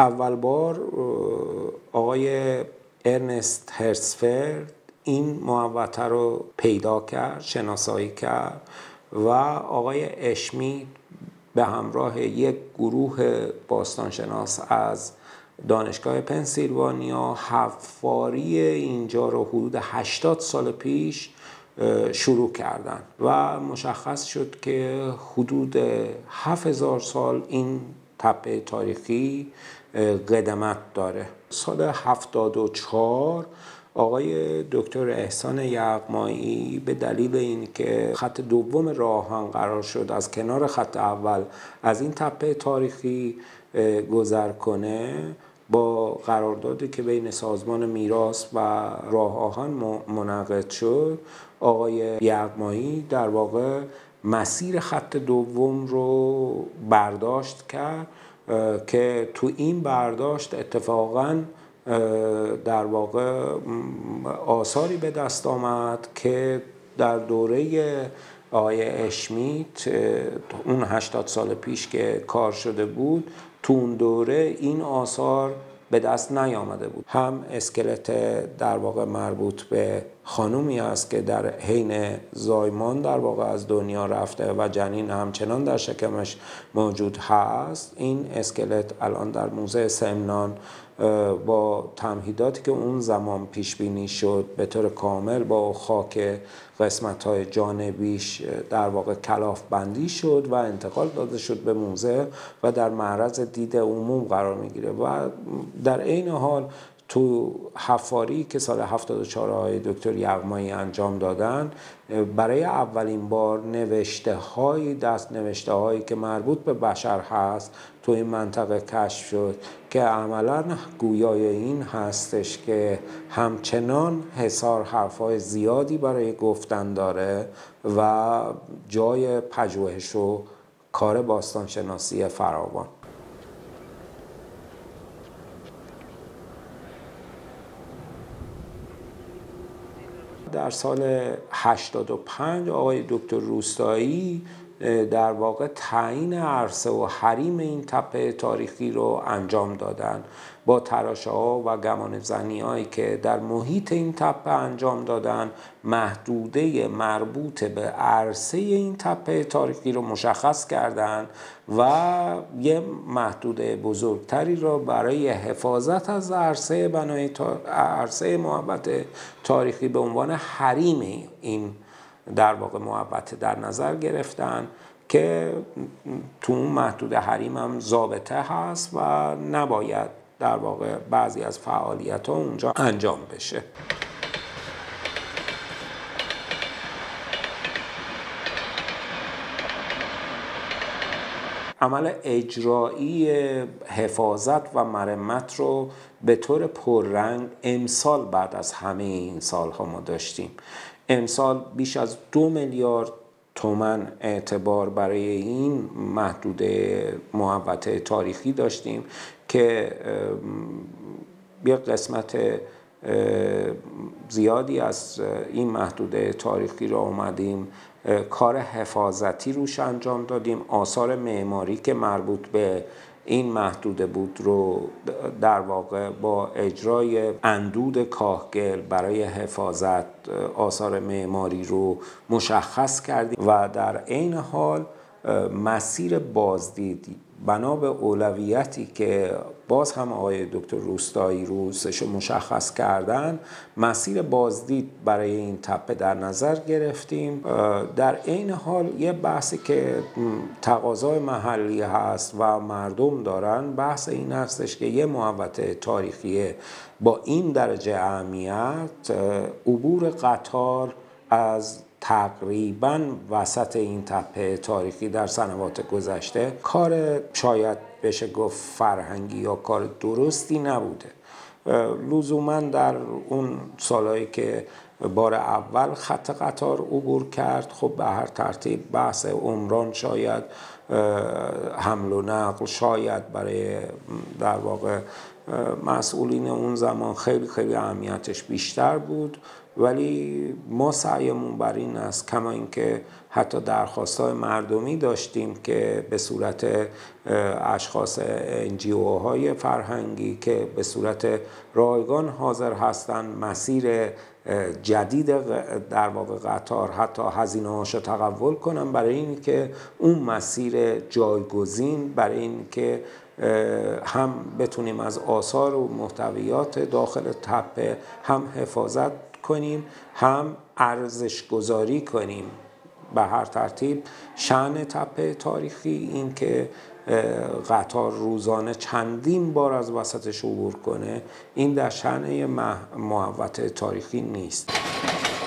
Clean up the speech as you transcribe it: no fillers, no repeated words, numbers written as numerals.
اول بار آقای ارنست هرتزفلد این محوطه رو پیدا کرد، شناسایی کرد و آقای اشمیت به همراه یک گروه باستانشناس از دانشگاه پنسیلوانیا حفاری اینجا رو حدود 80 سال پیش شروع کردن و مشخص شد که حدود 7000 سال این تپه تاریخی قدمت داره. سال 74 آقای دکتر احسان یغمایی به دلیل اینکه خط دوم راه آهن قرار شد از کنار خط اول از این تپه تاریخی گذر کنه، با قراردادی که بین سازمان میراث و راه آهن منعقد شد، آقای یغمایی در واقع مسیر خط دوم رو برداشت کرد که تو این برداشت اتفاقاً در واقع آثاری به دست آمد که در دوره آقای اشمیت اون 80 سال پیش که کار شده بود، تو اون دوره این آثار به دست نیامده بود. هم اسکلت در واقع مربوط به خانومی است که در حین زایمان در واقع از دنیا رفته و جنین همچنان در شکمش موجود هست. این اسکلت الان در موزه سمنان با تمهیداتی که اون زمان پیش بینی شد به طور کامل با خاک قسمت‌های جانبیش در واقع کلاف بندی شد و انتقال داده شد به موزه و در معرض دید عموم قرار میگیره. و در این حال تو حفاری که سال 74 های دکتر یغمایی انجام دادن، برای اولین بار دست نوشته هایی که مربوط به بشر هست تو این منطقه کشف شد که عملاً گویای این هستش که همچنان حصار حرفای زیادی برای گفتن داره و جای پژوهش و کار باستانشناسی فراوان. در سال 85 آقای دکتر روستایی در واقع تعیین عرصه و حریم این تپه تاریخی رو انجام دادن با تراشه‌ها و گمانه‌زنی‌هایی که در محیط این تپه انجام دادن. محدوده مربوط به عرصه این تپه تاریخی رو مشخص کردن و یه محدوده بزرگتری رو برای حفاظت از عرصه محوطه تاریخی به عنوان حریم این در واقع محوطه در نظر گرفتن که تو اون محدود حریم هم ضابطه هست و نباید در واقع بعضی از فعالیت ها اونجا انجام بشه. عمل اجرایی حفاظت و مرمت رو به طور پررنگ امسال بعد از همه این سالها ما داشتیم. امسال بیش از 2 میلیارد تومان اعتبار برای این محدوده محوطه تاریخی داشتیم که یک قسمت زیادی از این محدوده تاریخی را اومدیم کار حفاظتی روش انجام دادیم. آثار معماری که مربوط به این محدوده بود رو در واقع با اجرای اندود کاهگل برای حفاظت آثار معماری رو مشخص کردیم و در عین حال مسیر بازدید بنا به اولویتی که باز هم آقای دکتر روستایی روسش مشخص کردن، مسیر بازدید برای این تپه در نظر گرفتیم. در این حال یه بحثی که تقاضای محلی هست و مردم دارن، بحث این هستش که یه محوطه تاریخی با این درجه اهمیت، عبور قطار از تقریباً وسط این تپه تاریخی در سنوات گذشته کار شاید بشه گفت فرهنگی یا کار درستی نبوده. لزوماً در اون سالهایی که بار اول خط قطار عبور کرد، خب به هر ترتیب بحث عمران شاید حمل و نقل شاید برای در واقع مسئولین اون زمان خیلی اهمیتش بیشتر بود ولی ما سعیمون بر این است، کما اینکه حتی درخواست‌های مردمی داشتیم که به صورت اشخاص NGO-های فرهنگی که به صورت رایگان حاضر هستند مسیر جدید در واقع قطار حتی هزینه‌هاشو تقبل کنن برای این که اون مسیر جایگزین، برای این که هم بتونیم از آثار و محتویات داخل تپه هم حفاظت کنیم، هم ارزش گذاری کنیم. به هر ترتیب شأن تپه تاریخی این که قطار روزانه چندین بار از وسطش عبور کنه، این در شأن محوطه تاریخی نیست.